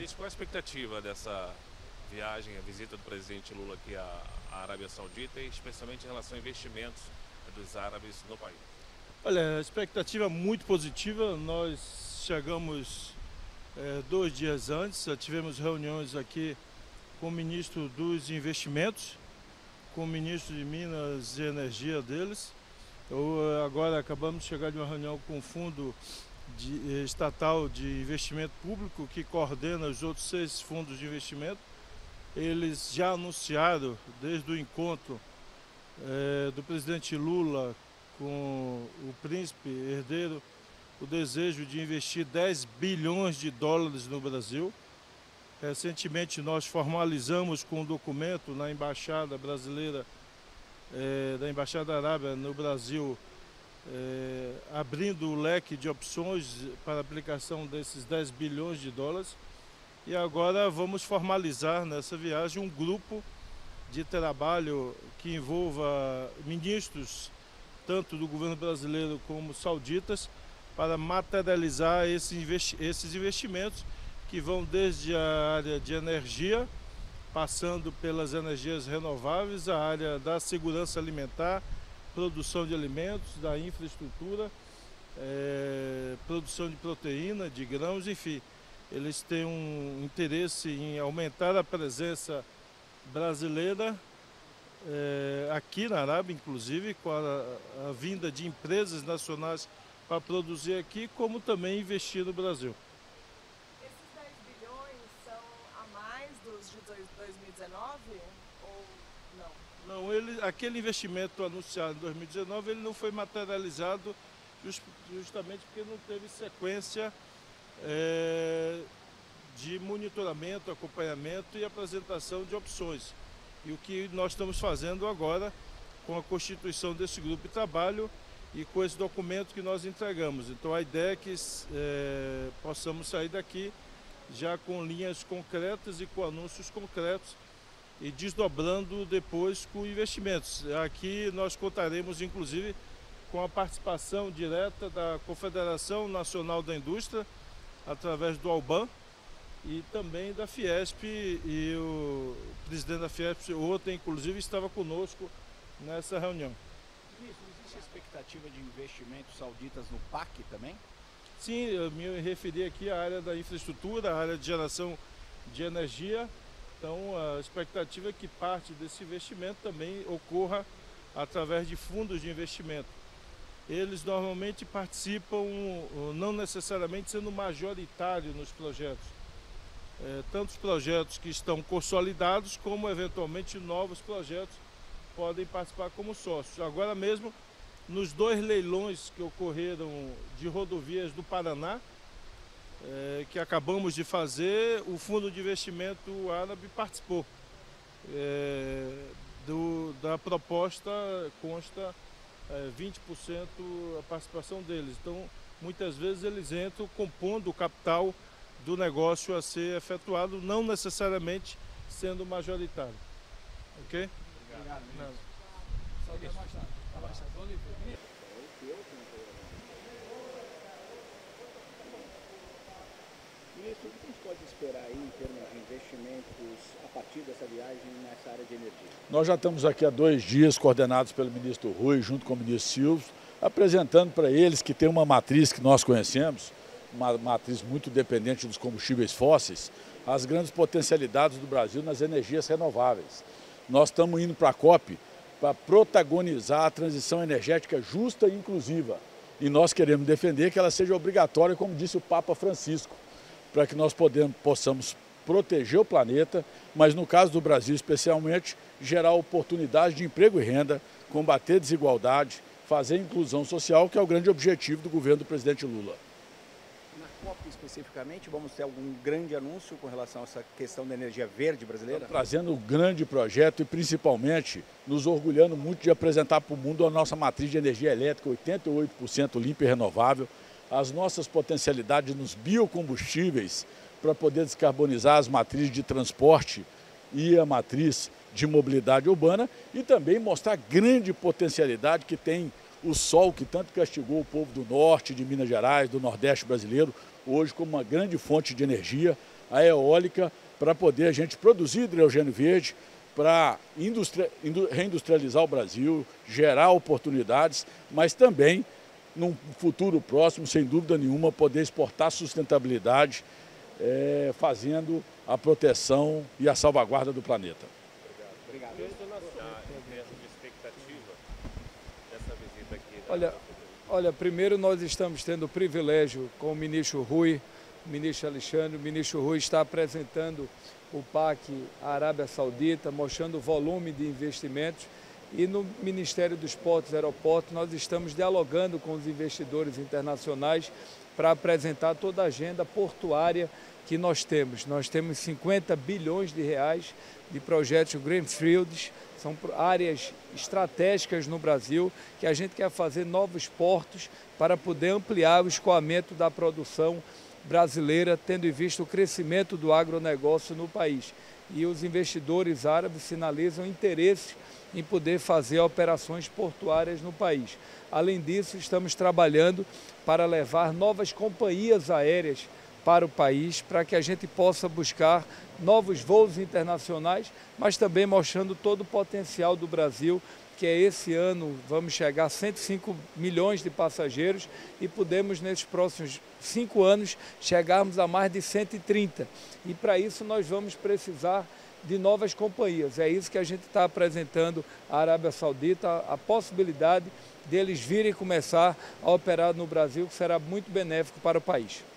Ministro, qual a expectativa dessa viagem, a visita do presidente Lula aqui à Arábia Saudita, e especialmente em relação a investimentos dos árabes no país? Olha, a expectativa é muito positiva. Nós chegamos 2 dias antes, já tivemos reuniões aqui com o ministro dos Investimentos, com o ministro de Minas e Energia deles. Agora acabamos de chegar de uma reunião com o Fundo Estatal de Investimento Público, que coordena os outros 6 fundos de investimento. Eles já anunciaram, desde o encontro do presidente Lula com o príncipe herdeiro, o desejo de investir 10 bilhões de dólares no Brasil. Recentemente nós formalizamos com um documento na Embaixada Brasileira, da Embaixada Arábia no Brasil, abrindo o leque de opções para a aplicação desses 10 bilhões de dólares. E agora vamos formalizar nessa viagem um grupo de trabalho que envolva ministros, tanto do governo brasileiro como sauditas, para materializar esses investimentos que vão desde a área de energia, passando pelas energias renováveis, a área da segurança alimentar, produção de alimentos, da infraestrutura, produção de proteína, de grãos, enfim. Eles têm um interesse em aumentar a presença brasileira aqui na Arábia, inclusive, com a vinda de empresas nacionais para produzir aqui, como também investir no Brasil. Esses 10 bilhões são a mais dos de 2019 ou não? Não, aquele investimento anunciado em 2019 ele não foi materializado justamente porque não teve sequência de monitoramento, acompanhamento e apresentação de opções. E o que nós estamos fazendo agora com a constituição desse grupo de trabalho e com esse documento que nós entregamos. Então a ideia é que possamos sair daqui já com linhas concretas e com anúncios concretos e desdobrando depois com investimentos. Aqui nós contaremos inclusive com a participação direta da Confederação Nacional da Indústria, através do Alban, e também da Fiesp, e o presidente da Fiesp ontem inclusive estava conosco nessa reunião. Ministro, existe expectativa de investimentos sauditas no PAC também? Sim, eu me referi aqui à área da infraestrutura, à área de geração de energia. Então a expectativa é que parte desse investimento também ocorra através de fundos de investimento. Eles normalmente participam, não necessariamente sendo majoritário nos projetos. Tantos projetos que estão consolidados, como eventualmente novos projetos podem participar como sócios. Agora mesmo, nos 2 leilões que ocorreram de rodovias do Paraná, que acabamos de fazer, o Fundo de Investimento Árabe participou. Da proposta consta 20% a participação deles. Então, muitas vezes eles entram compondo o capital do negócio a ser efetuado, não necessariamente sendo majoritário. Ok? Obrigado, Não. Só abaixado. Ministro, o que a gente pode esperar aí em termos de investimentos a partir dessa viagem nessa área de energia? Nós já estamos aqui há 2 dias, coordenados pelo ministro Rui, junto com o ministro Silvio, apresentando para eles que tem uma matriz que nós conhecemos, uma matriz muito dependente dos combustíveis fósseis, as grandes potencialidades do Brasil nas energias renováveis. Nós estamos indo para a COP para protagonizar a transição energética justa e inclusiva. E nós queremos defender que ela seja obrigatória, como disse o Papa Francisco, para que nós possamos proteger o planeta, mas no caso do Brasil especialmente, gerar oportunidades de emprego e renda, combater desigualdade, fazer inclusão social, que é o grande objetivo do governo do presidente Lula. Na COP especificamente, vamos ter algum grande anúncio com relação a essa questão da energia verde brasileira? Estamos trazendo um grande projeto e principalmente nos orgulhando muito de apresentar para o mundo a nossa matriz de energia elétrica, 88% limpa e renovável, as nossas potencialidades nos biocombustíveis para poder descarbonizar as matrizes de transporte e a matriz de mobilidade urbana e também mostrar a grande potencialidade que tem o sol que tanto castigou o povo do norte, de Minas Gerais, do Nordeste brasileiro, hoje como uma grande fonte de energia a eólica, para poder a gente produzir hidrogênio verde, para reindustrializar o Brasil, gerar oportunidades, mas também, num futuro próximo, sem dúvida nenhuma, poder exportar sustentabilidade, fazendo a proteção e a salvaguarda do planeta. Obrigado. Expectativa dessa visita aqui. Olha, primeiro nós estamos tendo o privilégio com o ministro Rui, o ministro Alexandre. O ministro Rui está apresentando o PAC à Arábia Saudita, mostrando o volume de investimentos. E no Ministério dos Portos e Aeroportos nós estamos dialogando com os investidores internacionais para apresentar toda a agenda portuária que nós temos. Nós temos 50 bilhões de reais de projetos greenfields, são áreas estratégicas no Brasil que a gente quer fazer novos portos para poder ampliar o escoamento da produção brasileira, tendo em vista o crescimento do agronegócio no país. E os investidores árabes sinalizam interesse em poder fazer operações portuárias no país. Além disso, estamos trabalhando para levar novas companhias aéreas para o país, para que a gente possa buscar novos voos internacionais, mas também mostrando todo o potencial do Brasil, que esse ano vamos chegar a 105 milhões de passageiros e podemos, nesses próximos 5 anos, chegarmos a mais de 130. E para isso nós vamos precisar de novas companhias. É isso que a gente está apresentando à Arábia Saudita, a possibilidade deles virem começar a operar no Brasil, que será muito benéfico para o país.